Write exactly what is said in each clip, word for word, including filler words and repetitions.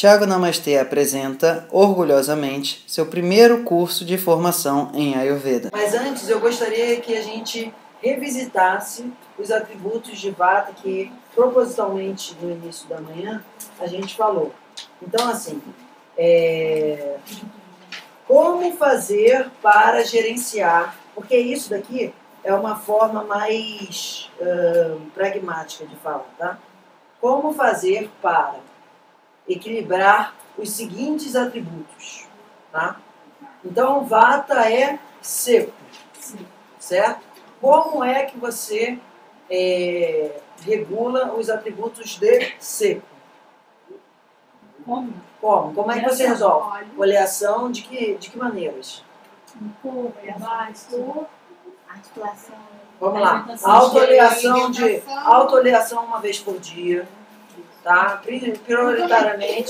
Thiago Namastê apresenta, orgulhosamente, seu primeiro curso de formação em Ayurveda. Mas antes eu gostaria que a gente revisitasse os atributos de Vata que, propositalmente, no início da manhã, a gente falou. Então, assim, é... como fazer para gerenciar? Porque isso daqui é uma forma mais uh, pragmática de falar, tá? Como fazer para equilibrar os seguintes atributos, tá? Então, Vata é seco, certo? Como é que você é, regula os atributos de seco? Como? Como? Como é que você resolve? Oleação de que, de que maneiras? Corpo, baixo, articulação. Vamos lá. Autooleação de autooleação uma vez por dia, tá? Prioritariamente.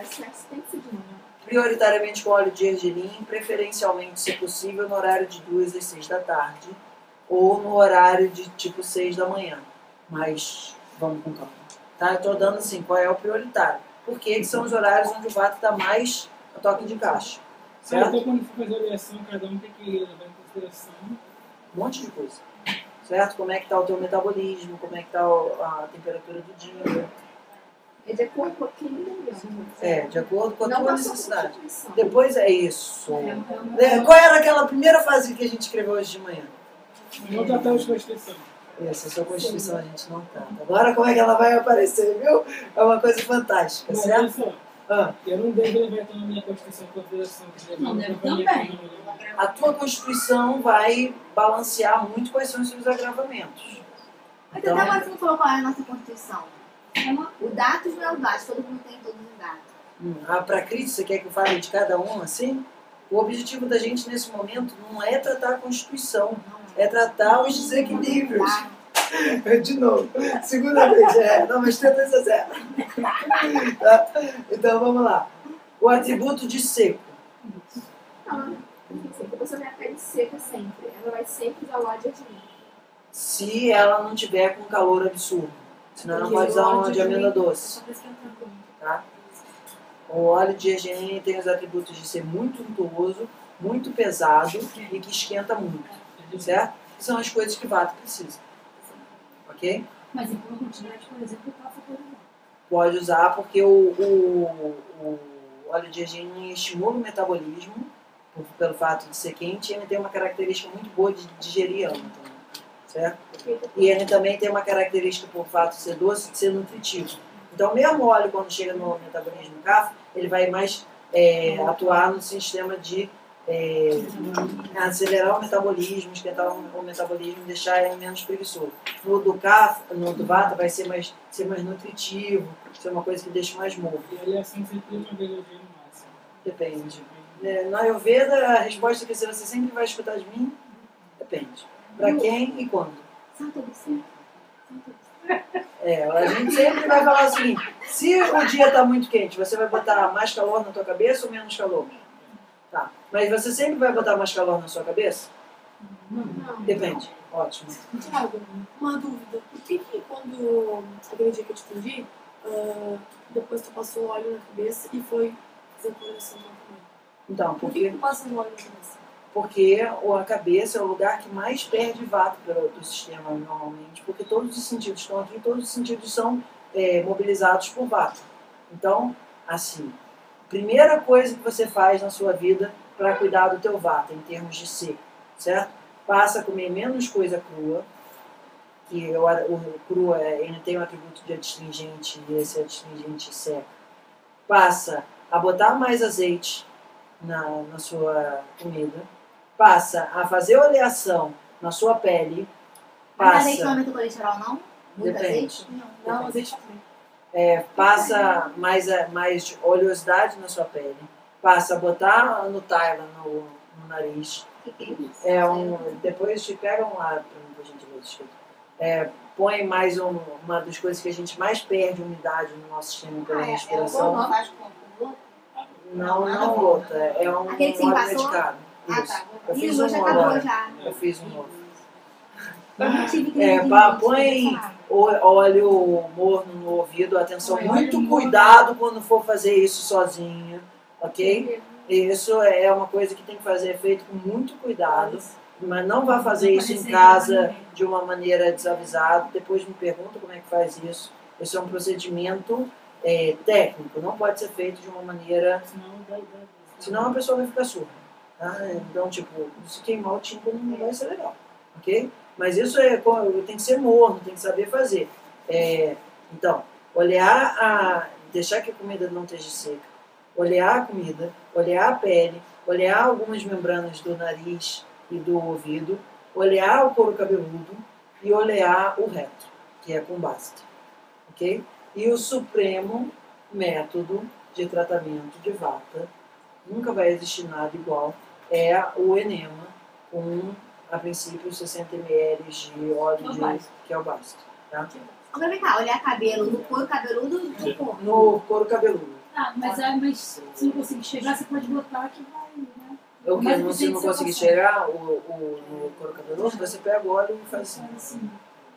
Prioritariamente com óleo de gergelim, preferencialmente, se possível, no horário de duas às seis da tarde ou no horário de tipo seis da manhã. Mas vamos com calma. Tá? Eu estou dando assim, qual é o prioritário. Porque são os horários onde o Vata está mais a toque de caixa. Certo? Então, quando for fazer oleação, cada um tem que levar em consideração Um monte de coisa. Certo? Como é que está o teu metabolismo, como é que está a temperatura do dia. É de acordo com aquele É, de acordo com a Não tua passou necessidade. por constituição. Depois é isso. É, É, qual era aquela primeira fase que a gente escreveu hoje de manhã? não tratar os Constituição. Essa a sua Constituição a gente não trata. Agora como é que ela vai aparecer, viu? É uma coisa fantástica, Mas certo? olha só, Ah, eu não devo levar então na minha Constituição em consideração. Não, deve também. a tua Constituição vai balancear muito quais são os seus agravamentos. Mas Então, até agora você não falou qual é a nossa Constituição. O datus não é o datus, todo mundo tem todos os dados. hum, a Prakriti, você quer que eu fale de cada um assim? O objetivo da gente nesse momento não é tratar a Constituição, é tratar os desequilíbrios. De novo, segunda vez, é, não, mas tem dois a zero. Tá? Então vamos lá. O atributo de seco. Não, tem que ser que a pessoa tem a pele seca sempre. Ela vai sempre usar o óleo de gergelim. Se ela não tiver com calor absurdo. Senão ela não pode usar uma de amêndoa doce. Tá? O óleo de gergelim tem os atributos de ser muito untuoso, muito pesado e que esquenta muito. Certo? Que são as coisas que Vata precisa. Ok? Mas em uma quantidade, por exemplo, o café pode usar. Pode usar porque o, o, o óleo de gergelim estimula o metabolismo por, pelo fato de ser quente e ele tem uma característica muito boa de digerir âmato, certo? E ele também tem uma característica por fato de ser doce, de ser nutritivo. Então, mesmo o óleo, quando chega no metabolismo do café, ele vai mais é, atuar no sistema de é, acelerar o metabolismo, esquentar o metabolismo e deixar ele menos preguiçoso. No do café, no do Vata, vai ser mais, ser mais nutritivo, ser uma coisa que deixa mais mofo. E a oleação sempre uma vez ao dia no máximo. Depende. É, na Ayurveda, a resposta que você sempre vai escutar de mim, depende. Para quem e quando. Santa Lucia. É, a gente sempre vai falar o seguinte, se o dia está muito quente, você vai botar mais calor na tua cabeça ou menos calor? Tá. Mas você sempre vai botar mais calor na sua cabeça? Não. Depende. Ótimo. Thiago, uma dúvida. Por que que quando, aquele dia que eu te atendi, ah, depois tu passou óleo na cabeça e foi fazer coleção também? Então, Por que porque, que tu passa óleo na cabeça? porque a cabeça é o lugar que mais perde Vata do, do sistema normalmente, porque todos os sentidos estão aqui, todos os sentidos são é, mobilizados por Vata. Então, assim, primeira coisa que você faz na sua vida para cuidar do teu Vata, em termos de seco, certo? Passa a comer menos coisa crua, que o, o crua ele tem um atributo de adstringente e esse adstringente seca. Passa a botar mais azeite na, na sua comida. Passa a fazer oleação na sua pele. Mas azeite não Passa, aumenta o colesterol, não? Muito Depende. azeite? Não, azeite também. é, passa mais, mais oleosidade na sua pele. Passa a botar Nutella no, no nariz. O que que é isso? É um, depois te pegam lá para a gente ler escrito. É, põe mais um, uma das coisas que a gente mais perde umidade no nosso sistema pela Ah, é, é o respiração. bom, Faz com o Não, nada não bom. outra. É um Aquele que você óleo passou? medicado. Ah, Isso. tá. Eu Ih, fiz o meu um já acabou agora. já. Eu fiz um novo. Eu não tive que É, pá, põe ó- óleo morno no ouvido, atenção, Põe muito óleo morno. cuidado quando for fazer isso sozinho, ok? Isso é uma coisa que tem que fazer feito com muito cuidado, mas não vá fazer isso em casa de uma maneira desavisada. Depois me pergunta como é que faz isso. Isso é um procedimento é, técnico, não pode ser feito de uma maneira, Senão dá, dá, senão a pessoa vai ficar surda. Tá? Então, tipo, se queimar o tímpano não vai ser legal, ok? Mas isso é, tem que ser morno, tem que saber fazer. É, então, olhar a. Deixar que a comida não esteja seca, olhar a comida, olhar a pele, olhar algumas membranas do nariz e do ouvido, olhar o couro cabeludo e olhar o reto, que é com basta. Ok? E o supremo método de tratamento de vata, nunca vai existir nada igual, é o enema com, a princípio, sessenta mililitros de óleo Que é o de basta. que é o basta. Tá? Agora vem cá, olhar cabelo no couro cabeludo do corpo. No couro cabeludo. Ah, mas, ah, mas se não conseguir chegar, você pode botar que vai, né? Eu que Mas não, você se tem não que ser conseguir passado. chegar o, o, no couro cabeludo, você pega o óleo e faz assim. Assim.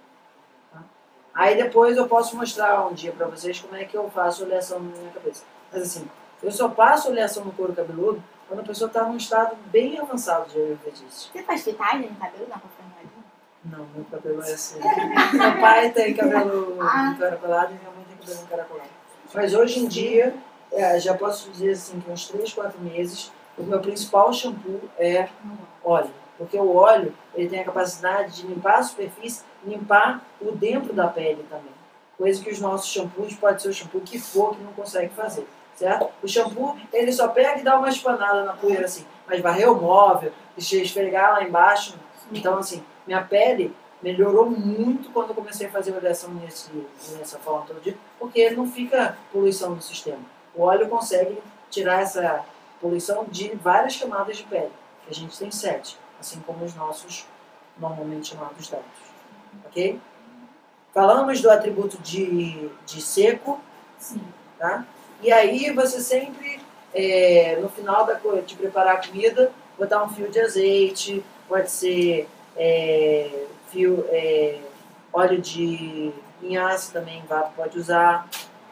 Aí depois eu posso mostrar um dia pra vocês como é que eu faço oleação na minha cabeça. Mas assim, eu só passo oleação no couro cabeludo quando a pessoa está num estado bem avançado de ayurvedismo. Você faz fitagem no cabelo? Não, pra ficar enroladinho? Não, meu cabelo é assim. Meu pai tem cabelo Ah. encaracolado e minha mãe tem cabelo encaracolado. Mas hoje em dia, é, já posso dizer assim que uns três, quatro meses, o meu principal shampoo é óleo. Porque o óleo, ele tem a capacidade de limpar a superfície, limpar o dentro da pele também. Coisa que os nossos shampoos, pode ser o shampoo que for, que não consegue fazer. Certo? O shampoo, ele só pega e dá uma espanada na poeira assim. Mas varrer o móvel, esfregar lá embaixo. Então, assim, minha pele melhorou muito quando eu comecei a fazer oleação nesse, nessa forma todo dia, porque não fica poluição do sistema. O óleo consegue tirar essa poluição de várias camadas de pele, que a gente tem sete, assim como os nossos normalmente chamados dados. Ok? Falamos do atributo de, de seco, Sim. tá? E aí você sempre, é, no final da, de preparar a comida, botar um fio de azeite, pode ser é, fio, é, óleo de linhaça também, vata pode usar.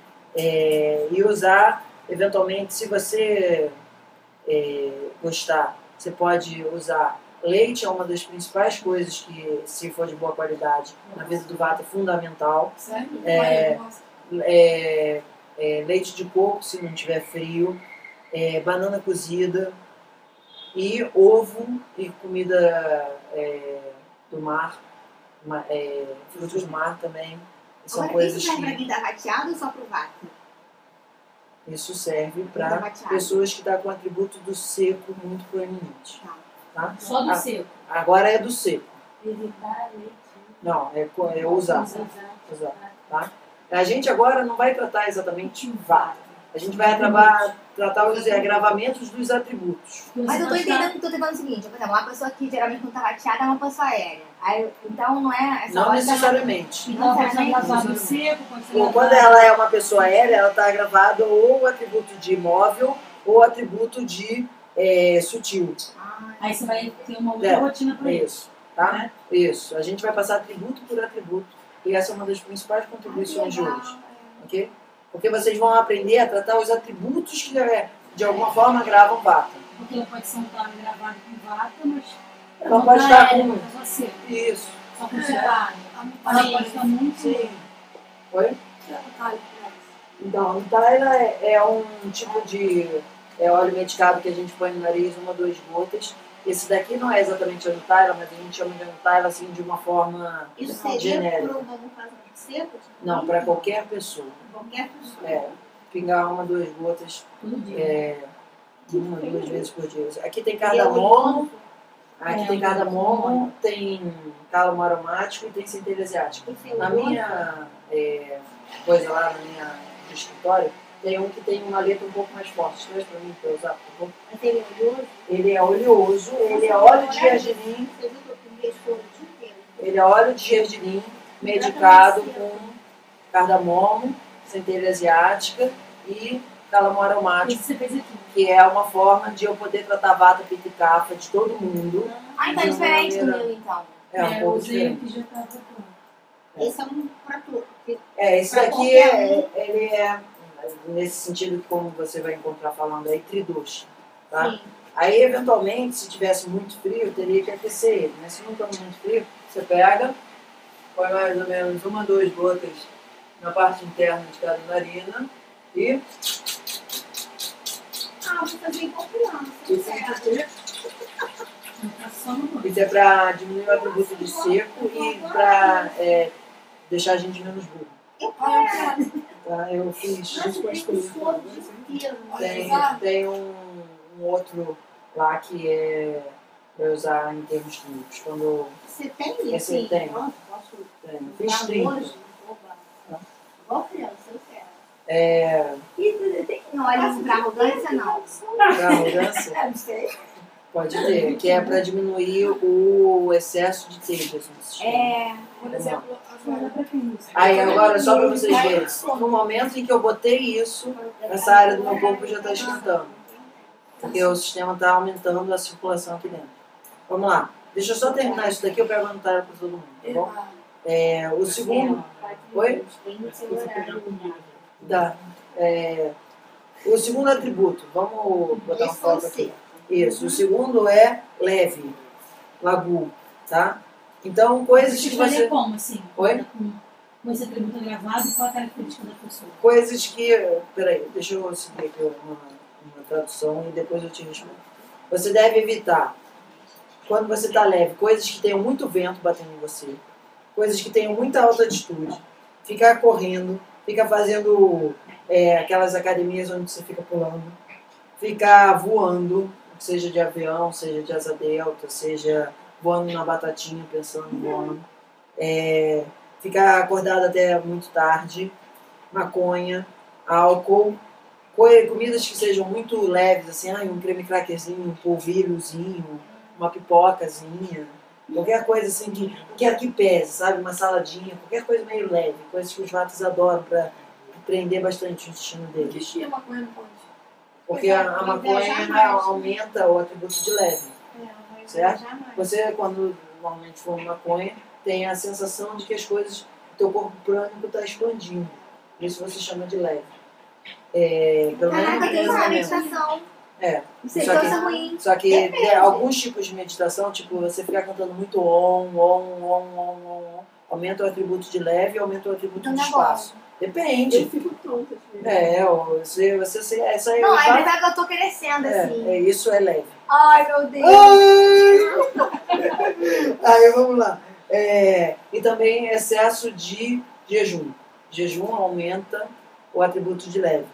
É, e usar, eventualmente, se você é, gostar, você pode usar leite, é uma das principais coisas que, se for de boa qualidade, na vida do vata é fundamental. Sério? É, Nossa. É, é, leite de coco, se não tiver frio, é, banana cozida e ovo e comida é, do mar, ma- é, frutos do mar também. São Agora, coisas isso serve pra que quem tá rateado ou só pro vato? isso serve Tá para rateado. pessoas que estão com o atributo do seco muito proeminente. Tá. Tá? Só do Ah, seco. agora é do seco. Evitar leite. Não, é, co- é usar. Usar. Usar, tá? A gente agora não vai tratar exatamente vata. A gente vai tratar, tratar os agravamentos dos atributos. Mas eu tô entendendo, tô entendendo o seguinte, por exemplo, uma pessoa que geralmente não tá rateada é uma pessoa aérea. Aí, então não é essa Não hora da- necessariamente. Então, pode ser Não gravado seco, pode ser Ou gravado... quando ela é uma pessoa aérea, ela está agravada ou o atributo de imóvel ou o atributo de é, sutil. Ah, Aí você vai ter uma outra É, rotina para isso. Isso, tá? Né? Isso. A gente vai passar atributo por atributo. E essa é uma das principais contribuições de hoje. Ok? Porque vocês vão aprender a tratar os atributos que é, de alguma forma gravam vata. Porque ela pode ser um talo gravado com vata, mas... Ela pode estar com... com- Só seco, Isso. só com separado. Ela pode estar muito... Sim. Oi? Tá, Então, o Tyla é, é um tipo de é óleo medicado que a gente põe no nariz, uma ou duas gotas. Esse daqui não é exatamente a Nutella, mas a gente chama de Nutella assim de uma forma isso seria genérica. por um caso de seco? Não, para qualquer pessoa. Qualquer pessoa. É, pingar uma, duas gotas, Todo dia. é, uma, duas vezes por dia. Aqui tem E cardamomo, aqui É, tem o cardamomo, tem cálamo aromático e tem centelha asiática. Tem Na minha é, coisa lá, na minha no escritório, tem um que tem uma letra um pouco mais forte. Traz pra mim pra eu usar, por favor. Aquele oleoso. Ele é oleoso, ele é óleo de gergelim, Você viu que eu pinguei esse olho o dia inteiro? ele é óleo de gergelim medicado com cardamomo, centelha asiática e cálamo aromático, Isso você fez aqui. que é uma forma de eu poder tratar vata, pitta e kapha de todo mundo. Ah, então é De uma diferente do maneira- meu, então. É um É, eu pouco usei o diferente. que já estava pronto. Esse é um pra tudo. porque É, esse Pra daqui qualquer é, ele é, nesse sentido, como você vai encontrar falando aí, triduche, tá? Sim. Aí, eventualmente, se tivesse muito frio, teria que aquecer ele, mas se não está muito frio, você pega, põe mais ou menos uma, duas gotas na parte interna de cada narina e... Ah, vou fazer igual criança. Isso sério. Tá só no Isso é para diminuir o atributo de seco e para é, deixar a gente menos burro. Eu Ah, eu quero. quero. Tá? Eu fiz. Nossa, eu tenho suor o dia inteiro. Tem, tem um, um outro lá que é para usar em termos químicos. Quando Você tem isso? Esse Sim. tem. Pronto, posso tem, fiz dar trinta. hoje? Oba. Igual criança, eu quero. É, E tem óleo pra arrogância, não? para arrogância, Eu não sei. pode ter, que é para diminuir o excesso de tejas no sistema. É. Por exemplo, Não dá agora. pra quem isso. Aí agora, só para vocês verem, no momento em que eu botei isso, essa área do meu corpo já está esquentando. Porque o sistema está aumentando a circulação aqui dentro. Vamos lá. Deixa eu só terminar isso daqui, eu pergunto para todo mundo, tá bom? É, o segundo... Oi? Tem no seu Você pegar horário. comida. Dá. É, o segundo atributo, vamos botar uma Esse foto você. aqui. Isso. O segundo é leve, lagu, tá? Então, coisas Você que escolher você... como, assim? Oi? Com, com esse atributo gravado e qual a característica da pessoa? Coisas que... Peraí, deixa eu seguir aqui uma, uma tradução e depois eu te respondo. Você deve evitar, quando você está leve, coisas que tenham muito vento batendo em você, coisas que tenham muita alta altitude, ficar correndo, ficar fazendo é, aquelas academias onde você fica pulando, ficar voando, seja de avião, seja de asa delta, seja voando na batatinha, pensando voando, é, ficar acordado até muito tarde, maconha, álcool, coi- comidas que sejam muito leves, assim, ah, um creme crackerzinho, um polvilhozinho, uma pipocazinha, qualquer coisa assim que, que aqui pese, sabe? Uma saladinha, qualquer coisa meio leve, coisas que os vatos adoram para prender bastante o intestino O deles. que tinha maconha no ponte? Porque a, a Vai viajar maconha mais. aumenta o atributo de leve. É, vai Certo? viajar mais. Você, quando normalmente fuma maconha, tem a sensação de que as coisas, o teu corpo prânico está expandindo. Isso você chama de leve. É, pelo menos Caraca, tem mais uma ou menos. meditação. É. Não sei, Só então que- isso é ruim. Só que Depende. tem alguns tipos de meditação, tipo você ficar cantando muito on, on, on, on, on, on, aumenta o atributo de leve e aumenta o atributo Então de não é espaço. Depende. Eu fico tonta. Tipo. É, ó, você, você, você, essa aí Não, vai- é verdade que eu tô crescendo assim. é, é, isso é leve. Ai, meu Deus. Aí vamos lá. É, e também excesso de jejum. Jejum aumenta o atributo de leve.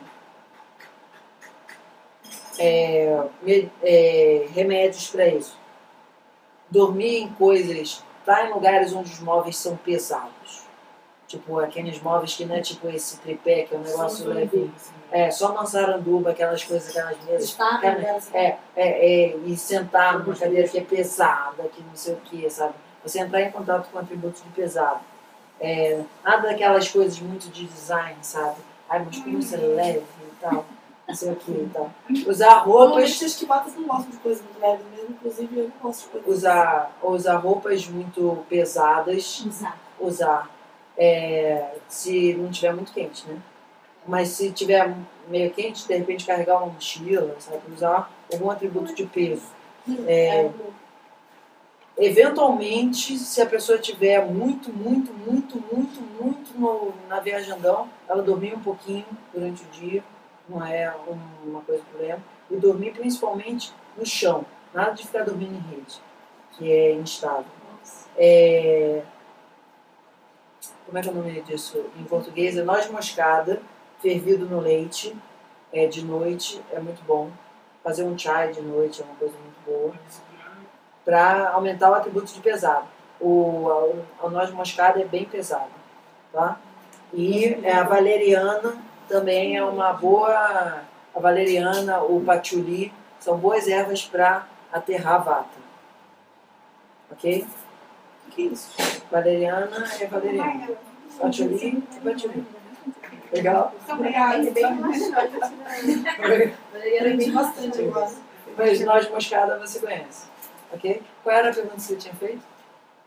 É, me- é, remédios para isso. Dormir em coisas, estar em lugares onde os móveis são pesados. Tipo aqueles móveis que não é tipo esse tripé, que é um negócio leve. É, só maçaranduba, aquelas coisas, aquelas mesas. Está, Cara, né? É, é, é, e sentar numa cadeira que é pesada, que não sei o que, sabe? Você entrar em contato com atributos de pesado. É, nada daquelas coisas muito de design, sabe? Ai, mas como você é leve e tal, não sei o que e tal. Usar roupas, Normalmente as esquivatas não gostam de coisas muito leves mesmo, inclusive eu não gosto de coisas. usar, usar roupas muito pesadas, Usar. usar é, se não tiver muito quente, né? Mas se tiver meio quente, de repente carregar uma mochila, sabe? Usar algum atributo de peso. É, eventualmente, se a pessoa tiver muito, muito, muito, muito, muito no, na viajandão, ela dormir um pouquinho durante o dia, não é um- uma coisa problema. E dormir principalmente no chão, nada de ficar dormindo em rede, que é instável. É, como é que é o nome disso em português? É noz moscada, fervido no leite, é, de noite, é muito bom. Fazer um chai de noite é uma coisa muito boa. Para aumentar o atributo de pesado. O, a, a noz moscada é bem pesada, tá? E é, a valeriana também é uma boa... A valeriana, o patchouli, são boas ervas para aterrar a vata. Ok? O que é isso? Valeriana é valeriana. Patchouli é patchouli. Legal? Obrigada. É bem relaxante. Aprendi bastante agora. Mas noz moscada você conhece. Ok? Qual era a pergunta que você tinha feito?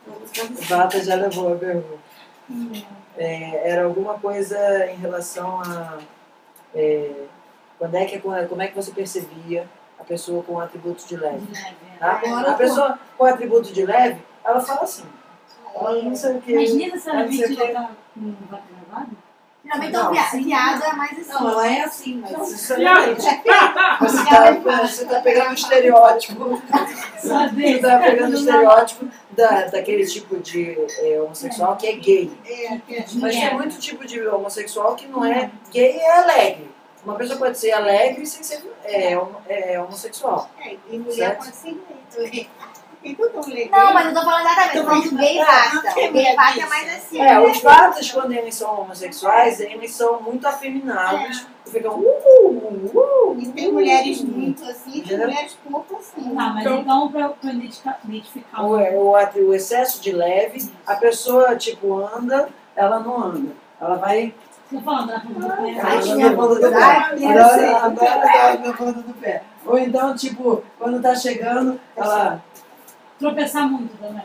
Vamos fazer assim. Vata já levou a pergunta. É, era alguma coisa em relação a é, quando é que, como é que você percebia a pessoa com atributo de leve. Tá? Agora A eu pessoa com atributo de leve, ela fala assim. Ela não sei o que. Mas ela não sei necessariamente o quê. ela tá com vaca gravada? Geralmente Não. o via- viado é mais assim. Não, ela é assim, mas. Sinceramente, você está você tá pegando o estereótipo. Só Você dele. está pegando o estereótipo da, daquele tipo de é, homossexual que é gay. É, é. Mas tem muito tipo de homossexual que não é gay e é alegre. Uma pessoa pode ser alegre sem ser é, homo- é, homossexual. É, e mulher Certo. pode ser gay também. Tem tudo gay. Não, mas eu tô falando exatamente, tô falando do gay vata. O gay vata é mais assim. É, né? os vatas, quando eles são homossexuais, eles são muito afeminados. E ficam uh, uh, uh, E tem mulheres muito assim, tem Entendeu? mulheres pouco assim. Tá, mas então pra, pra identificar, identificar O, o, o excesso de leve, a pessoa, tipo, anda, ela não anda. Ela vai... Tô falando da ponta do pé. Ela Ai, anda minha na ponta do pé. bunda. Ai, Agora, agora ela anda na ponta do pé. Ou então, tipo, quando tá chegando, ela... Tropeçar muito também.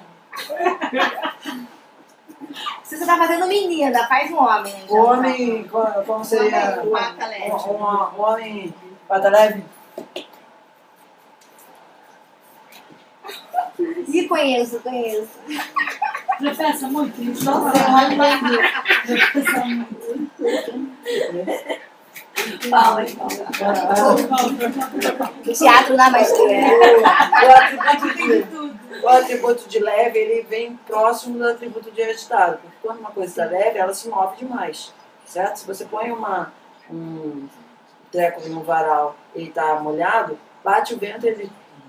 Se você tá fazendo menina, faz um homem. O homem, como como seria? O vaca leve. Um, um, um homem pata leve? E conheço, conheço. Tropeça muito? Isso não Nossa, Tropeça muito. Fala, então. Ah, Teatro na maestria. o, atributo de, o atributo de leve, ele vem próximo do atributo de agitado. Porque quando uma coisa está leve, ela se move demais. Certo? Se você põe uma, um treco no varal e está molhado, bate o vento, ele...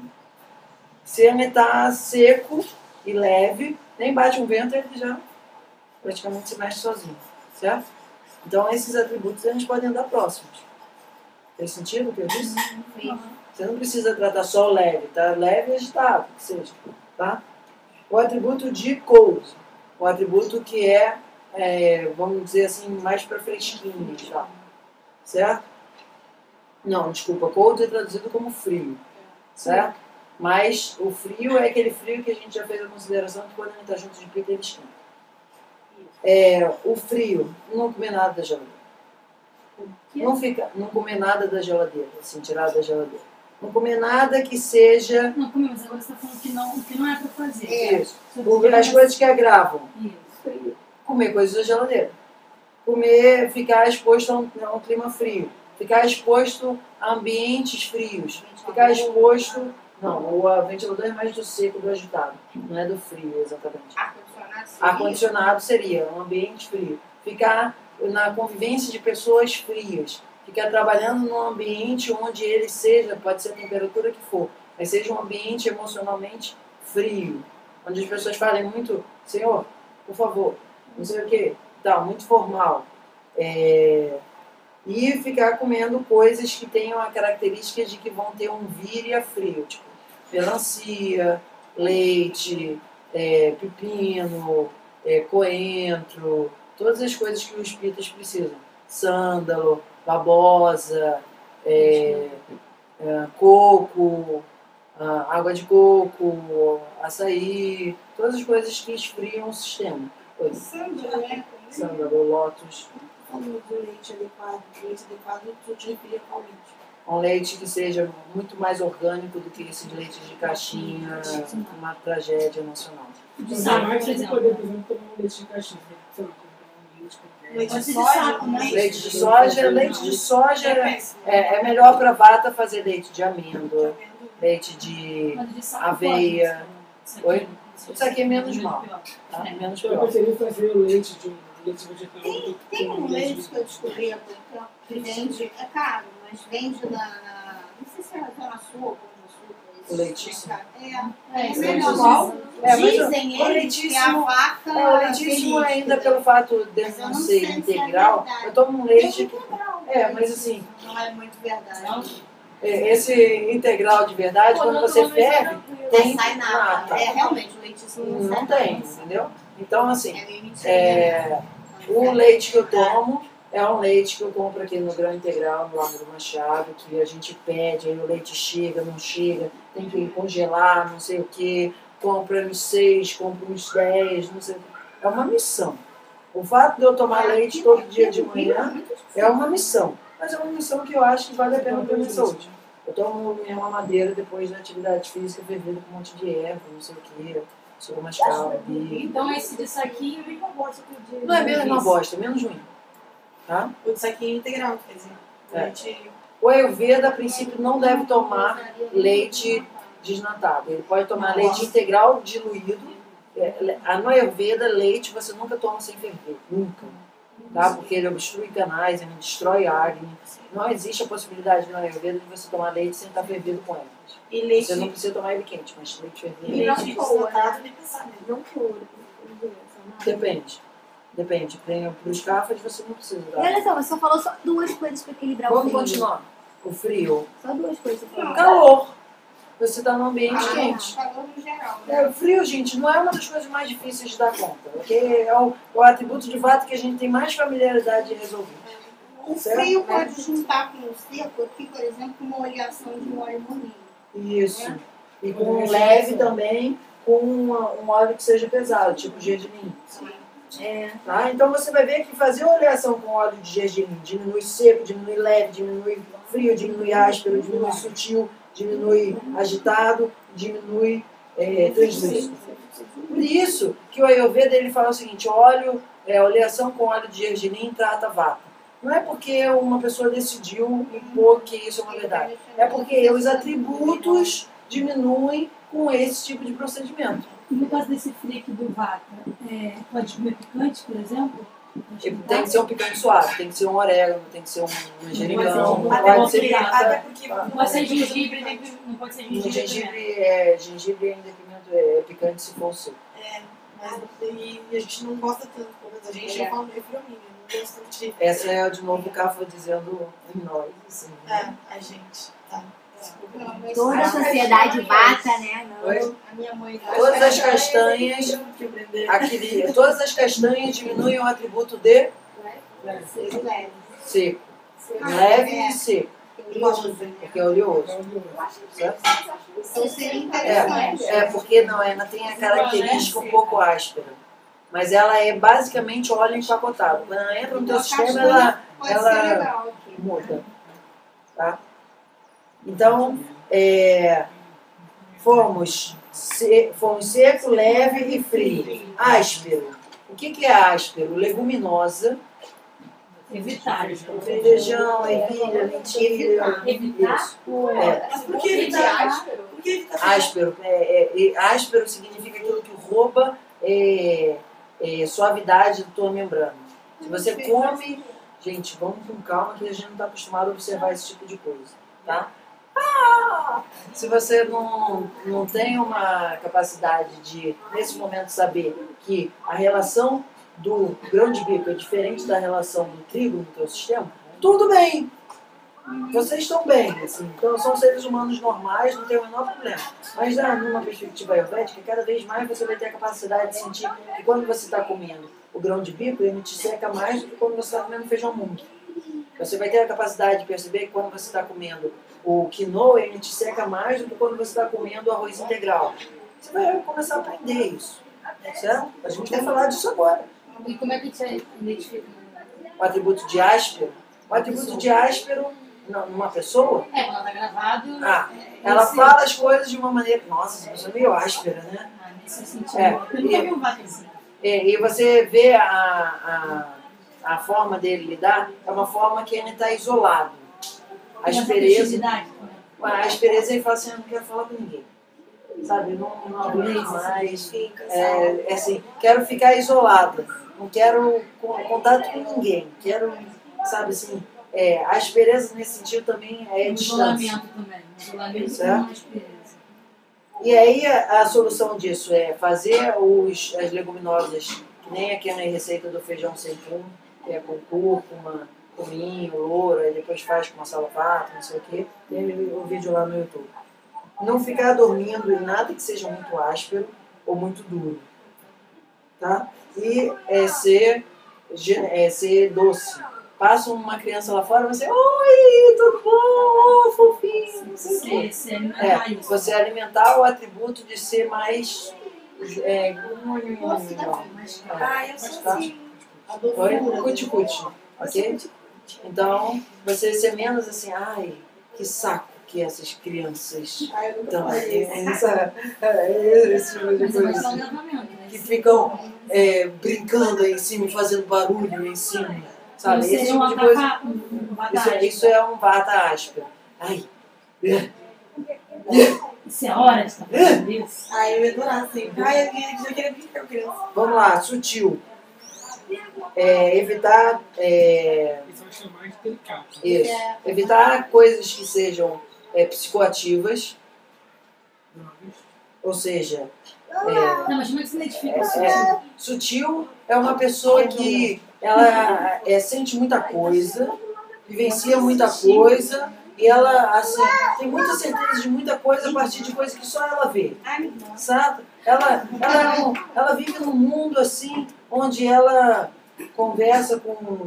Se ele está seco e leve, nem bate um vento, ele já praticamente se mexe sozinho. Certo? Então, esses atributos, eles podem andar próximos. Tem sentido o que eu disse? Você não precisa tratar só o leve, tá? Leve e agitado, que seja, tá? O atributo de cold, o atributo que é, é vamos dizer assim, mais para fresquinho, tá? Certo? Não, desculpa, cold é traduzido como frio, certo? Mas o frio é aquele frio que a gente já fez a consideração que quando ele está junto de Peter, ele esquenta. É, o frio, não comer nada da geladeira. Não, fica, não comer nada da geladeira, assim, tirar da geladeira. Não comer nada que seja Não, comigo, mas agora você tá falando que não, que não é pra fazer. isso. O- As coisas que agravam. Isso. Comer coisas da geladeira. Comer, ficar exposto a um, a um clima frio. Ficar exposto a ambientes frios. Ficar exposto... Não, o ventilador é mais do seco, do agitado. Não é do frio, exatamente. Ar-condicionado seria. Ar-condicionado seria um ambiente frio. Ficar na convivência de pessoas frias. Ficar trabalhando num ambiente onde ele seja, pode ser a temperatura que for, mas seja um ambiente emocionalmente frio. Onde as pessoas falem muito, senhor, por favor, não sei o quê, tal, muito formal. É... E ficar comendo coisas que tenham a característica de que vão ter um víria frio, tipo melancia, leite, é, pepino, é, coentro, todas as coisas que os pitas precisam. Sândalo, babosa, é, é, coco, ah, água de coco, açaí, todas as coisas que esfriam o sistema. Pois, Sândalo, né? sândalo, lótus. Falando do leite adequado, do leite adequado, tu te referia qual leite? Um leite que seja muito mais orgânico do que esse leite de caixinha, uma tragédia emocional. De Ainda saco, mais por se você exemplo. poder, por exemplo, tomar um leite de caixinha. Sei lá, comprar um leite qualquer. Leite Pode de ser de soja? saco, né? Leite de soja, leite de soja É é, péssimo. é melhor para vata fazer leite de amêndoa, leite de Mas de saco aveia. pode, Oi? isso aqui- Isso aqui é menos mal. pior. tá? É. Menos Eu pior. preferi fazer o leite de leite vegetal. do que Tem um leite leite que eu descobri há pouco tempo que vende, é caro, mas vende na, na não sei se é Zona Sul ou Zona Sul. O leitíssimo? É, É, é isso melhor. igual. É, mas o- Dizem o eles que a leitíssimo- vaca É, o leitíssimo feliz, ainda entendeu? pelo fato de Mas eu não não ser sei se é integral, verdade. eu tomo um Tem leite que... integral, É, mas assim, não é muito verdade. é, esse integral de verdade, quando você ferve, tem Não sai nada. nata. É realmente o leitíssimo não, Não sai tem, nada. entendeu? Então, assim, É meio mentira. é, o leite que eu tomo é um leite que eu compro aqui no Grão Integral, no Largo do Machado, que a gente pede, aí o leite chega, não chega, tem que congelar, não sei o quê. compra uns seis, compra uns dez, não sei o que. É uma missão. O fato de eu tomar leite todo dia de manhã é uma missão. Mas é uma missão que eu acho que vale a pena para a minha saúde. Eu tomo minha mamadeira depois da atividade física, fervida com um monte de erva, não sei o que, sou mascavo. Então esse de saquinho vem com bosta todo dia. Não é mesmo uma bosta, é menos ruim. Tá? O de saquinho integral, quer dizer. É. Leite... O Ayurveda, a princípio, não deve tomar leite desnatado. Ele pode tomar leite integral diluído. No Ayurveda, leite você nunca toma sem ferver. Nunca. Tá? Porque ele obstrui canais, ele destrói a Agni. Não existe a possibilidade no Ayurveda de você tomar leite sem estar fervido com ervas. E leite... Você não precisa tomar ele quente, mas leite fervido. E leite desnatado, nem pensar nele. Não cura. Depende. Depende. Para os cafés você não precisa E dar. olha só, você só falou só duas coisas pra equilibrar o Vamos frio. continuar. O frio. Só duas coisas você falou. Calor. Você está num ambiente Ah, quente. calor no geral. né? É, o frio, gente, não é uma das coisas mais difíceis de dar conta. Porque é o, é o atributo de Vata que a gente tem mais familiaridade de resolver. O Certo? frio pode juntar com o seco aqui, por exemplo, com uma oleação de um óleo moninho. Isso. E com um leve também, com uma- um óleo que seja pesado, tipo gergelim. É. Tá? Então você vai ver que fazer oleação com óleo de gergelim diminui seco, diminui leve, diminui frio, diminui áspero, diminui sutil, diminui agitado, diminui é, translúcido. Por isso que o Ayurveda ele fala o seguinte, óleo, é, oleação com óleo de gergelim trata Vata. Não é porque uma pessoa decidiu impor que isso é uma verdade. É porque os atributos diminuem com esse tipo de procedimento. E no caso desse frio aqui do Vata, é, pode comer picante, por exemplo? Tem que ser um picante suave, tem que ser um orégano, tem que ser um manjericão, não Até pode ser porque, até pimenta. porque Não pode ser gengibre, nem- não pode ser No gengibre. gengibre, é, gengibre ainda é pimenta, é picante se for seco. É, mas e, e a gente não gosta tanto, pelo menos a gente É. eu falo refiro a mim, eu não gosto tanto de... Essa é de novo o Cafa dizendo em nós. Assim, né? É, a gente, tá. Desculpa. Não, mas Toda a a sociedade vata, né? Não. Oi? A minha mãe... Todas as castanhas, Que aprender. aquele, todas as castanhas diminuem o atributo de Seco leve. seco. Ah, Leve é. e seco, Gosto. porque é oleoso. Certo? Então seria interessante. É, é, porque não, ela tem a característica um pouco áspera. Mas ela é basicamente óleo empacotado. Quando ela entra no teu sistema, ela, Pode ser ela legal aqui. muda. Tá? Então, é, fomos, se, fomos seco, leve e frio. Áspero. O que, que é áspero? Leguminosa. Evitar. Feijão, ervilha, lentilha. Evitar? Isso. É. Mas por que ele tá áspero? Por que ele tá Áspero. É, é, é, áspero significa aquilo que rouba é, é, suavidade da tua membrana. Se você come... Gente, vamos com calma que a gente não está acostumado a observar esse tipo de coisa. Tá? Ah! Se você não, não tem uma capacidade de, nesse momento, saber que a relação do grão de bico é diferente da relação do trigo no teu sistema, tudo bem. Vocês estão bem, assim. Então são seres humanos normais, não tem o menor problema. Mas ah, numa perspectiva ayurvédica, cada vez mais você vai ter a capacidade de sentir que quando você está comendo o grão de bico, ele te seca mais do que quando você está comendo feijão mung. Você vai ter a capacidade de perceber que quando você está comendo o quinoa, ele te seca mais do que quando você está comendo o arroz integral. Você vai começar a aprender isso. Certo? A gente vai falar disso agora. E como é que você identifica? O atributo de áspero. O atributo de áspero numa pessoa, É, quando ela tá gravado. Ah, é, ela esse- fala as coisas de uma maneira. Nossa, essa pessoa é meio áspera, né? Ah, nesse sentido. É, Eu nunca vi um Vata assim. E, e você vê a, a, a forma dele lidar, é uma forma que ele está isolado. A Tem essa aspereza, festividade também. a aspereza ele fala assim, eu não quero falar com ninguém. Sabe, não, não aguento mais. É, é assim, quero ficar isolada. Não quero con- contato com ninguém. Quero, sabe assim, é, a aspereza nesse sentido também é Um distância. isolamento também. Um isolamento Certo. com uma experiência. E aí a, a solução disso é fazer os, as leguminosas, que nem aquela receita do feijão sem fumo, que é com cúrcuma, cominho, louro, aí depois faz com uma salavata, não sei o quê. Tem o vídeo lá no YouTube. Não ficar dormindo em nada que seja muito áspero ou muito duro. Tá? E é ser, ge- é ser doce. Passa uma criança lá fora e você, oi, tudo bom, oh, fofinho, não sei o Você, você alimentar É, isso. você alimentar o atributo de ser mais. É, Mas, ah, eu sou Tá. assim. A Oi? doçura. Cuti-cuti, ok? Então, você ser menos assim, ai, que saco que essas crianças Ah, eu nunca estão falei aí. isso. Essa, é, esse tipo de Mas eu vou te coisa. dar um gravamento, né? Que ficam é, brincando aí em cima, fazendo barulho em cima. Sabe? Você Esse é tipo uma de coisa. vaca- um vaca Isso, é- áspera. isso é um vata áspera. Ai. Isso é hora de estar fazendo isso. Ai, eu ia adorar, assim. Ai, eu ia- já queria brincar com criança. Vamos lá, sutil. É, evitar. É, Isso eu acho mais delicado. isso. Evitar coisas que sejam é, psicoativas, ou seja, é, Não, mas como é que você identifica isso? é, sutil é uma pessoa que ela é, sente muita coisa, vivencia muita coisa e ela assim, tem muita certeza de muita coisa a partir de coisas que só ela vê. Sabe? Ela, ela, é um- ela vive num mundo assim onde ela conversa com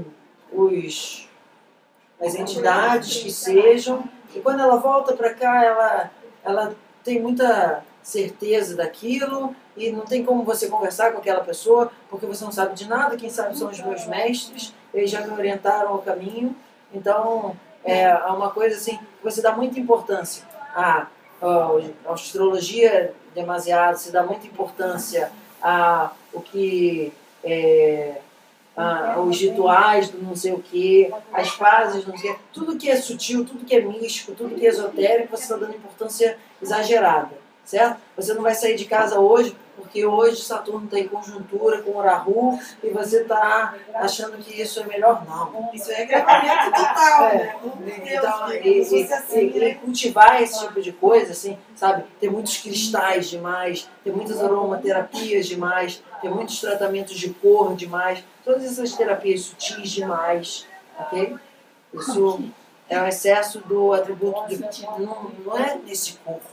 os, as entidades que sejam e quando ela volta para cá ela, ela tem muita certeza daquilo e não tem como você conversar com aquela pessoa porque você não sabe de nada, quem sabe são os meus mestres, eles já me orientaram ao caminho, então é uma coisa assim que você dá muita importância a, a astrologia demasiado, se dá muita importância a o que é, a, os rituais do não sei o que, as fases, não sei o que, tudo que é sutil, tudo que é místico, tudo que é esotérico, você está dando importância exagerada, certo? Você não vai sair de casa hoje, porque hoje Saturno está em conjuntura com o Rahu e você está achando que isso é melhor, não. Isso é gravamento total, É. né? Meu Deus, Então, filho, e, se fosse e- assim, e- e né? cultivar esse tipo de coisa, assim, sabe? Ter muitos cristais demais, ter muitas aromaterapias demais, ter muitos tratamentos de cor demais, todas essas terapias sutis demais, ok? Isso é um excesso do atributo de... Não, não é nesse corpo,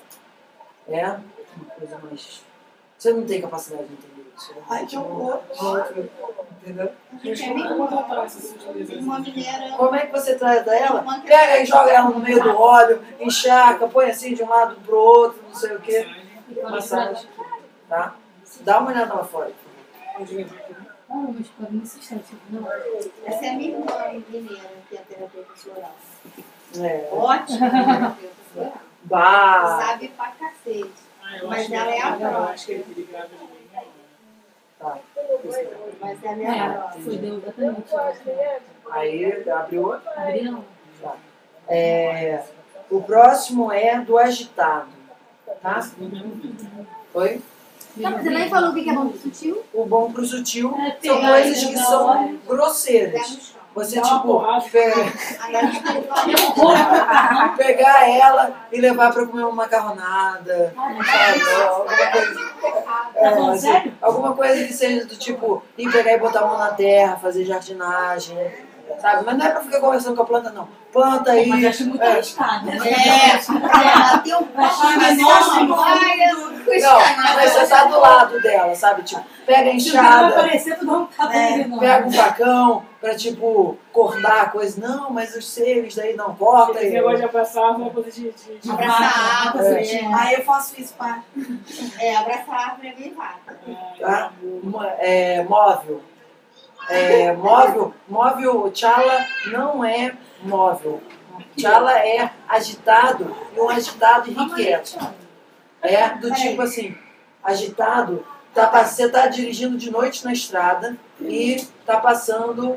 é uma coisa mais... Você não tem capacidade de entender isso. Né? Ai, que horror. Entendeu? Gente, é meio uma mineira. Como é que você trata ela? Pega e joga ela no meio do óleo, encharca, põe assim de um lado pro outro, não sei o quê. Massagem. Tá? Dá uma olhada lá fora. Ah, mas pode me assistir, não. Essa é a minha irmã mineira, que é a terapeuta floral. É. Ótima terapeuta floral. Bah! Sabe pra cacete. Ah, eu Mas acho que ela é a eu próxima. acho que ele ele grava de mim. Tá. Mas é a minha É, próxima. foi deu exatamente. Aí abriu outro. Adriano. Tá. É, o próximo é do agitado. Tá? Oi? Tá, mas você nem falou o que é bom pro sutil? O bom pro sutil É são pegar coisas e que jogar são óleo. grosseiras. Você, Dá uma tipo, porrada. pega, Aí a gente fala, pegar ela e levar pra comer uma macarronada, sabe? Alguma coisa, é, falando assim, sério? alguma coisa que seja do tipo, ir pegar e botar a mão na terra, fazer jardinagem, sabe? Mas não é pra ficar conversando com a planta, não. Planta aí. Mas acho muito é, arriscado. né? ela tem um Acho pão, que nossa, não. ai, eu não Não, custa mas você tá do lado dela, sabe? Tipo, pega a Se o cara vai enxada, aparecer, tu dá um cabo nele, não. pega um facão pra, tipo, cortar a coisa. Não, mas os seres daí não corta. Esse e- negócio de abraçar foi uma coisa de... de, de... Abraçar a árvore, É. é. Aí eu faço isso, pá. É, abraçar a árvore é bem vata. Tá? Mo- É, móvel. É, móvel, móvel, Chala não é móvel. Chala é agitado e um agitado irrequieto. É do tipo assim, agitado, tá, pass- você tá dirigindo de noite na estrada e tá passando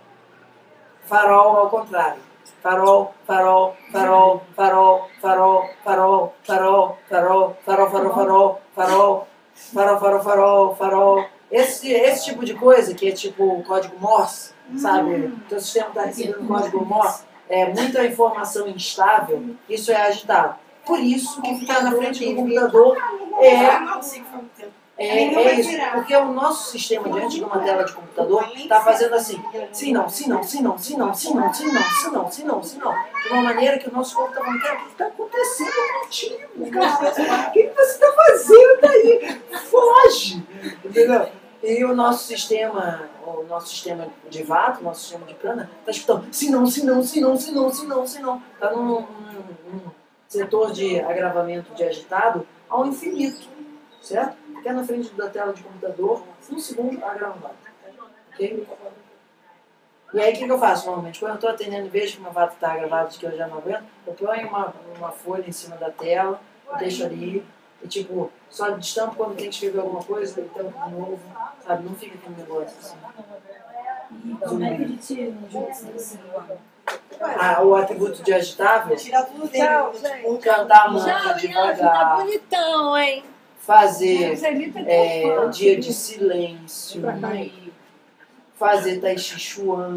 farol ao contrário. Farol, farol, farol, farol, farol, farol, farol, farol, farol, farol, farol, farol, farol, farol, farol, farol. Esse, esse tipo de coisa, que é tipo código Morse, sabe? Teu sistema está recebendo código Morse, é muita informação instável, isso é agitado. Por isso que ficar na frente do computador é, Ah, não, sim, foi muito tempo. é, é isso. Porque o nosso sistema diante de uma tela de computador está fazendo assim, sim não, sim não, sim não, sim não, sim não, sim não, sim não, sim não, sim não. De uma maneira que o nosso corpo está falando, cara, o que está acontecendo contigo, cara? O que que você está fazendo daí? Foge! Entendeu? E o nosso sistema, o nosso sistema de Vata, o nosso sistema de Prana, está escutando, sim não, sim não, sim não, sim não, sim não, sim não. Está num, num, num setor de agravamento de agitado ao infinito, certo? Ficar na frente da tela de computador, um segundo, agravado. Ok? E aí o que, que eu faço normalmente? Quando eu estou atendendo e vejo que meu vato está agravado, de que eu já não aguento, eu ponho uma, uma folha em cima da tela, eu deixo ali, e tipo, só destampo quando tem que escrever alguma coisa, eu tampo de novo, sabe? Não fica aquele negócio assim. E como é que ele tira no jogo do celular? Ah, o atributo de agitável, Tirar tudo dele. Tchau, tipo, cantar a música Tchau, Ian, tá devagar, bonitão, hein? fazer Angelita é, tá fã. dia de silêncio, fazer Tai Chi Chuan.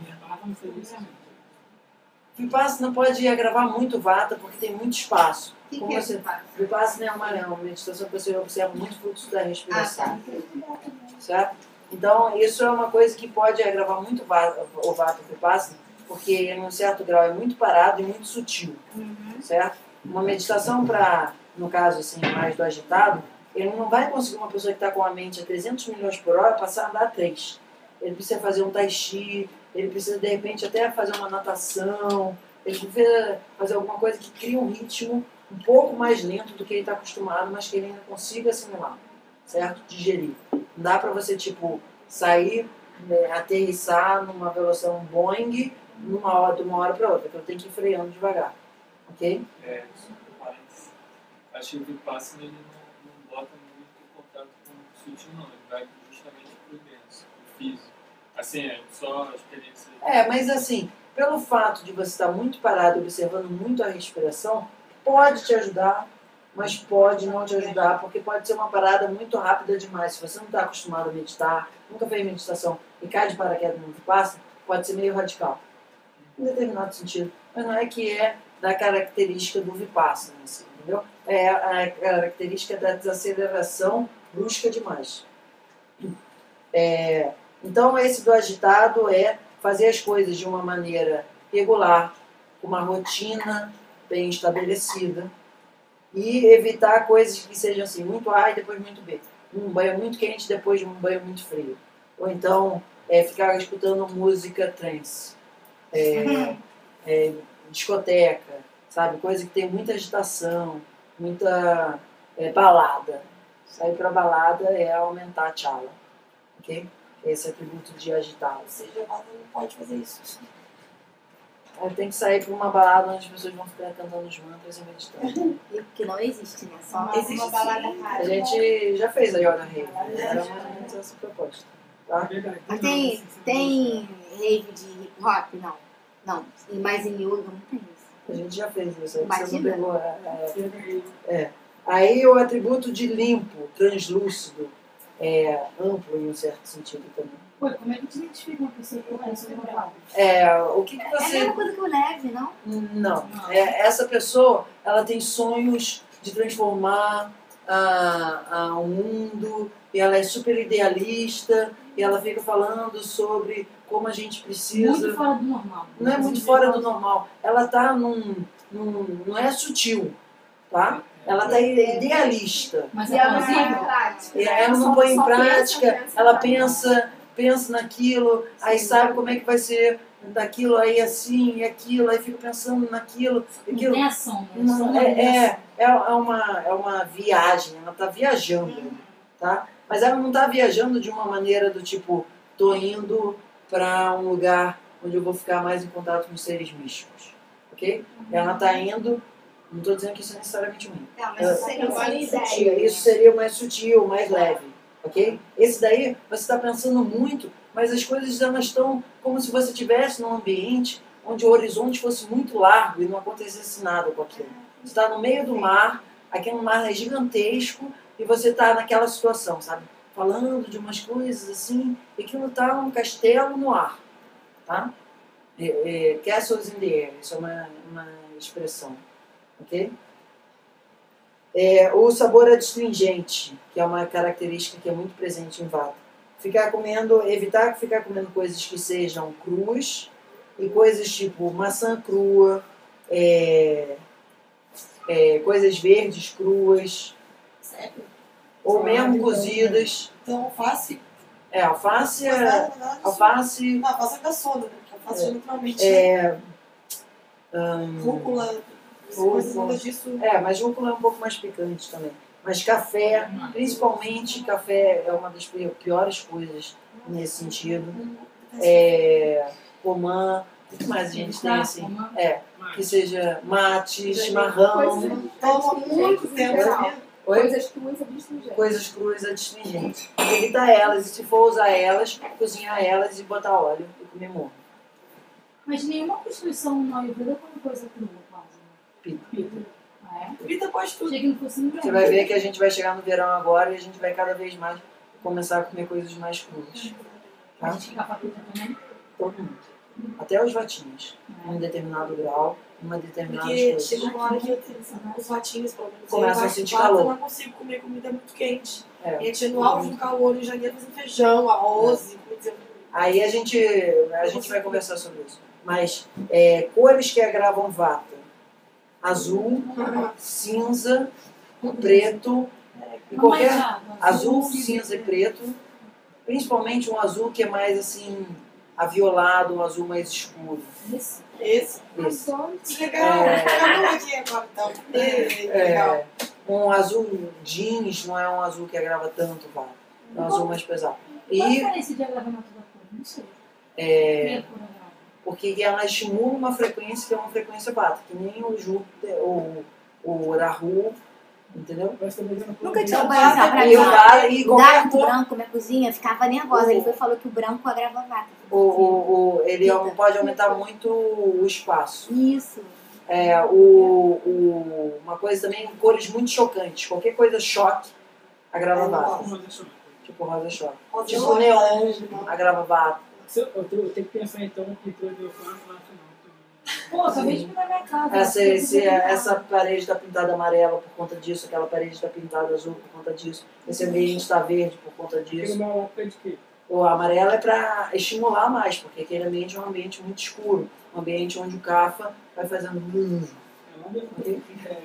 Vipassana pode agravar muito vata porque tem muito espaço. O que Como que é você- Vipassana? Vipassana é uma, é uma meditação que você observa muito o fluxo da Ah, respiração. tá. Certo? Então, isso é uma coisa que pode agravar muito vata, o vata Vipassana, porque em um certo grau é muito parado e muito sutil. Certo? Uma meditação para, no caso assim, mais do agitado, ele não vai conseguir uma pessoa que está com a mente a trezentos milhões por hora passar a andar a três. Ele precisa fazer um tai chi, ele precisa de repente até fazer uma natação, ele precisa fazer alguma coisa que crie um ritmo um pouco mais lento do que ele está acostumado, mas que ele ainda consiga assimilar, certo? Digerir. Não dá para você, tipo, sair, né, aterrissar numa velocidade Boeing numa hora, de uma hora para outra, então tem que ir freando devagar, ok? É, mas acho que o Vipassana ele não, não bota muito contato com o sutil, não. Ele vai justamente pro denso, pro físico. Assim, é só a experiência. É, mas assim, pelo fato de você estar muito parado, observando muito a respiração, pode te ajudar, mas pode não te ajudar, porque pode ser uma parada muito rápida demais. Se você não está acostumado a meditar, nunca fez meditação e cai de paraquedas no Vipassana, pode ser meio radical, em determinado sentido. Mas não é que é da característica do Vipassana, assim, entendeu? É a característica da desaceleração brusca demais. É, então, esse do agitado é fazer as coisas de uma maneira regular, com uma rotina bem estabelecida e evitar coisas que sejam assim, muito A e depois muito B. Um banho muito quente depois de um banho muito frio. Ou então, é, ficar escutando música trance, é, é, discoteca, sabe? Coisa que tem muita agitação, muita é, balada. Sair pra balada é aumentar a chala, ok? Esse atributo de agitado. Ou seja, ela não pode fazer isso. Aí tem que sair pra uma balada onde as pessoas vão ficar cantando os mantras e meditando. Que não existe, né? Só Existe uma balada sim. rara. A gente já fez a Yoga Rave, era mais ou menos essa proposta. Tá? Verdade. Mas tem, tem rave de hip hop? Não. Não. E mais em yoga não tem isso. A gente já fez isso, aí você não Imagina. pegou. É, é. Aí o atributo de limpo, translúcido, é amplo em um certo sentido também. Pô, como é que te identifica uma pessoa que conhece o moral? É, o que, que É a você. mesma coisa que o leve, não? Não. É, essa pessoa, ela tem sonhos de transformar a, a, o mundo, e ela é super idealista, e ela fica falando sobre como a gente precisa. Muito fora do normal. Não é muito fora do normal. Ela está num, num. Não é sutil, tá? Ela está idealista. Mas E é ela não põe em plausível? prática. E né? ela não só- põe em só pensa, prática, pensa, ela pensa. pensa, pensa naquilo, aí sabe como é que vai ser daquilo, aí assim, e aquilo, aí fica pensando naquilo, Não aquilo. tem ação, né? Só Não, uma é, é, ligação. é, é, uma, é uma viagem, ela está viajando, tá? Mas ela não está viajando de uma maneira do tipo, tô indo para um lugar onde eu vou ficar mais em contato com os seres místicos, ok? Ela está indo, não estou dizendo que isso é necessariamente ruim. Não, mas mas isso seria uma ideia. Sutil, isso seria mais sutil, mais leve, ok? Esse daí, você está pensando muito, mas as coisas elas estão como se você estivesse num ambiente onde o horizonte fosse muito largo e não acontecesse nada com aquilo. Você está no meio do mar, aquele mar é gigantesco e você está naquela situação, sabe? Falando de umas coisas assim, e aquilo está um castelo no ar, tá? É, é, castles in the air, isso é uma, uma expressão, ok? É, o sabor adstringente, que é uma característica que é muito presente em vata. Ficar comendo, evitar ficar comendo coisas que sejam cruas e coisas tipo maçã crua, é, é, coisas verdes cruas, Sério? ou mesmo cozidas. Então, alface. É, alface, Mas é, nada, nada disso. alface, Não, alface é caçona, né? Porque alface É. literalmente é, hum, rúcula. Coisas Rúcula. nada disso. É, mas rúcula é um pouco mais picante também. Mas café, principalmente café é uma das piores coisas nesse sentido. É, romã, o que mais a gente tem assim? É, que seja mate, chimarrão, Toma muito tempo. geral. oi? Coisas cruas adstringentes. Coisas cruas adstringentes. Evitar elas, e se for usar elas, cozinhar elas e botar óleo e comer morno. Mas nenhuma construção no Ayurveda come coisa crua, quase. Né? Pita. Ah, é? Vida pode tudo. Achei que não fosse ninguém. Você vai ver que a gente vai chegar no verão agora e a gente vai cada vez mais começar a comer coisas mais cruas. A gente fica papita também. Todo mundo. Até os vatinhos. Em um determinado grau, em uma determinada Porque coisa. chega uma hora que eu tenho, os ratinhos, pelo menos, Começam eu a acho sentir que calor. Eu não consigo comer comida muito quente. É. A gente no auge do calor, em janeiro, fazendo feijão, arroz, e comida. Aí a gente, a gente vai conversar sobre isso. Mas é, cores que agravam vata. Azul, cinza, preto, e qualquer Amarelado, azul, cinza, cinza e preto. Principalmente um azul que é mais assim, aviolado, um azul mais escuro. Esse. Esse. Esse. Legal, É. acabou aqui agora, então. Ei, legal. É, um azul jeans não é um azul que agrava tanto vata. É um azul mais pesado. Qual a E diferença de agravamento da cor? Não sei. é, Quem é cor agrava? porque ela estimula uma frequência que é uma frequência vata, que nem o Júpiter, o, o Rahu, entendeu? Nunca Então, tinha por exemplo, pra E o mim, vale e o qualquer gato cor. branco, minha cozinha, ficava nervosa. Ele foi e falou que o branco agrava vata. O, o, o, ele pode aumentar muito o espaço. Isso. É, o, o, uma coisa também, cores muito chocantes. Qualquer coisa choque agrava vata. Tipo rosa choque. Tipo neon agrava vata. Eu tenho que pensar então que todo eu faço, faço não. Pô, acabei de vir na minha casa. Essa, Eu esse, fui pintar. essa parede está pintada amarela por conta disso, aquela parede está pintada azul por conta disso, esse ambiente está verde por conta Tem disso. uma época de quê? O amarelo é para estimular mais, porque aquele ambiente é um ambiente muito escuro, um ambiente onde o Kapha vai fazendo. É lá mesmo. Ok?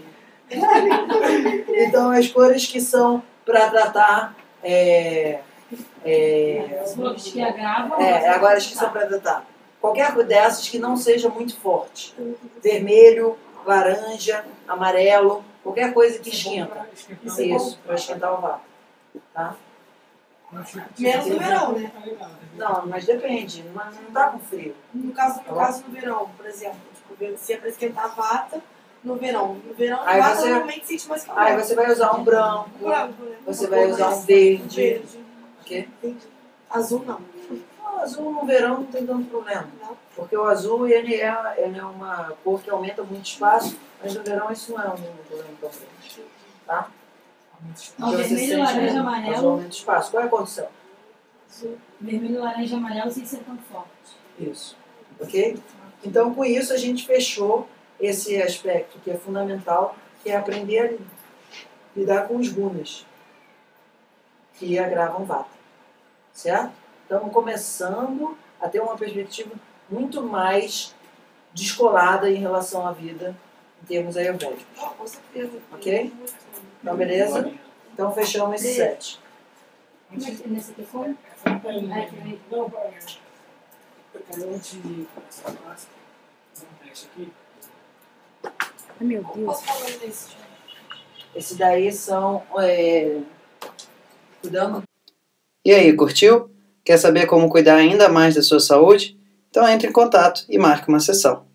Então, as cores que são para tratar. É, é, As cores que agravam. é, agora as que são para tratar. Qualquer cor dessas que não seja muito forte. Vermelho, laranja, amarelo, qualquer coisa que esquenta. Isso, para esquentar o vata. Tá? Menos no verão, né? Não, mas depende, não, não tá com frio. No caso, no caso no verão, por exemplo, tipo, se é pra esquentar a vata, no verão. No verão, Aí a vata você- normalmente sente mais calor. Aí você vai usar um branco, Branco, né? você Uma vai cor usar mais um verde. verde. Ok? Entendi. Azul não. O azul no verão não tem tanto problema. Não. Porque o azul ele é, ele é uma cor que aumenta muito espaço, mas no verão isso não é um problema tão grande. Tá? Não, Porque você vermelho, sente laranja, um azul amarelo. aumenta de espaço. Qual é a cor do céu? Vermelho, laranja, amarelo sem ser tão forte. Isso. Ok? Então, com isso, a gente fechou esse aspecto que é fundamental, que é aprender a lidar com os gunas, que agravam vata. Certo? Estamos começando a ter uma perspectiva muito mais descolada em relação à vida em termos ayurvédicos. Ah, com certeza. Ok? Então, beleza? Então, fechamos esse set. Como é que nesse aqui foi? Essa tá aí, Ai, peraí. não, vai. Eu quero antes de começar a classe, fazer um teste aqui. Ai, meu Deus. Posso falar desse? Esse daí são... É... Cuidando. E aí, curtiu? Quer saber como cuidar ainda mais da sua saúde? Então entre em contato e marque uma sessão.